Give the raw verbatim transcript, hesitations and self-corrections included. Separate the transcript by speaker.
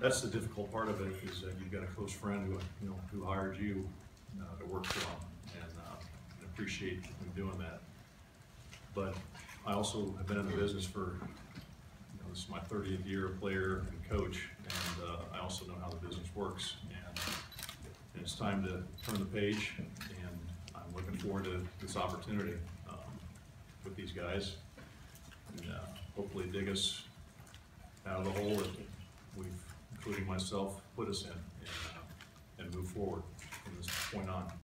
Speaker 1: that's the difficult part of it, is that you've got a close friend who, you know, who hired you uh, to work for them, and uh, I appreciate him doing that. But I also have been in the business for, you know, this is my thirtieth year player and coach, and uh, I also know how the business works. And, and it's time to turn the page, and I'm looking forward to this opportunity um, with these guys, and uh, hopefully dig us out of the hole that we've, including myself, put us in, and, uh, and move forward from this point on.